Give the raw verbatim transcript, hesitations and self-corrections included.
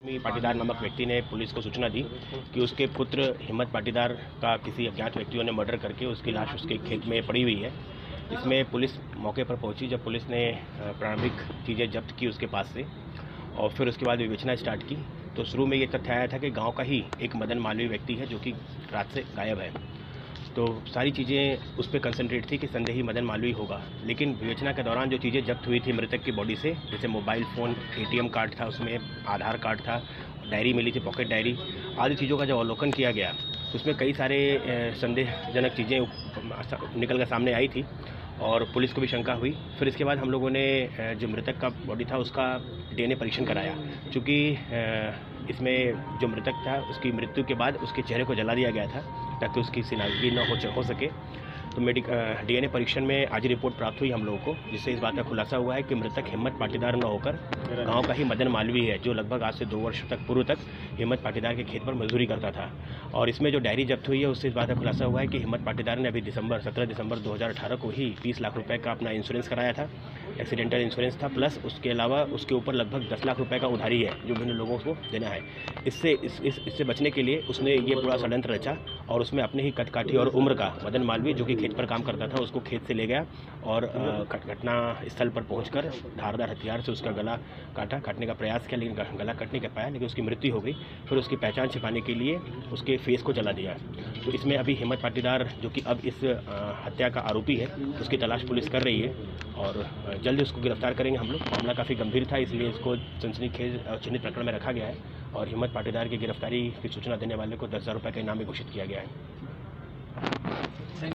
पाटीदार नामक व्यक्ति ने पुलिस को सूचना दी कि उसके पुत्र हिम्मत पाटीदार का किसी अज्ञात व्यक्तियों ने मर्डर करके उसकी लाश उसके खेत में पड़ी हुई है। इसमें पुलिस मौके पर पहुंची। जब पुलिस ने प्रारंभिक चीज़ें जब्त की उसके पास से और फिर उसके बाद विवेचना स्टार्ट की, तो शुरू में ये तथ्य आया था कि गांव का ही एक मदन मालवीय व्यक्ति है जो कि रात से गायब है। तो सारी चीज़ें उस पर कंसंट्रेट थी कि संदेही मदन मालवीय होगा। लेकिन विवेचना के दौरान जो चीज़ें जब्त हुई थी मृतक की बॉडी से, जैसे मोबाइल फ़ोन, एटीएम कार्ड था, उसमें आधार कार्ड था, डायरी मिली थी, पॉकेट डायरी आदि चीज़ों का जब अवलोकन किया गया तो उसमें कई सारे संदेहजनक चीज़ें निकल कर सामने आई थी और पुलिस को भी शंका हुई। फिर इसके बाद हम लोगों ने जो मृतक का बॉडी था उसका डीएनए परीक्षण कराया। चूँकि इसमें जो मृतक था उसकी मृत्यु के बाद उसके चेहरे को जला दिया गया था ताकि उसकी शिनाख्त न हो हो सके। तो मेडिक डीएनए परीक्षण में आज रिपोर्ट प्राप्त हुई हम लोगों को, जिससे इस बात का खुलासा हुआ है कि मृतक हिम्मत पाटीदार न होकर गांव का ही मदन मालवीय है, जो लगभग आज से दो वर्ष तक पूर्व तक हिम्मत पाटीदार के खेत पर मजदूरी करता था। और इसमें जो डायरी जब्त हुई है उससे इस बात का खुलासा हुआ है कि हिम्मत पाटीदार ने अभी दिसंबर सत्रह दिसंबर दो हज़ार अठारह को ही बीस लाख रुपए का अपना इंश्योरेंस कराया था, एक्सीडेंटल इंश्योरेंस था, प्लस उसके अलावा उसके ऊपर लगभग दस लाख रुपए का उधारी है जो विभिन्न लोगों को देना है। इससे इस, इस इससे बचने के लिए उसने ये पूरा षड्यंत्र रचा और उसमें अपने ही कदकाठी और उम्र का मदन मालवीय जो कि खेत पर काम करता था उसको खेत से ले गया और घटना स्थल पर पहुंचकर धारदार हथियार से उसका गला काटा, काटने का प्रयास किया लेकिन गला कट नहीं कर पाया, लेकिन उसकी मृत्यु हो गई। फिर उसकी पहचान छिपाने के लिए उसके फेस को जला दिया। तो इसमें अभी हिम्मत पाटीदार जो कि अब इस हत्या का आरोपी है उसकी तलाश पुलिस कर रही है और जल्द उसको गिरफ्तार करेंगे हम लोग। मामला काफ़ी गंभीर था, इसलिए इसको सनसनीखेज चिन्हित प्रकरण में रखा गया है और हिम्मत पाटीदार की गिरफ्तारी की सूचना देने वाले को दस हज़ार रुपये का इनाम भी घोषित किया गया है।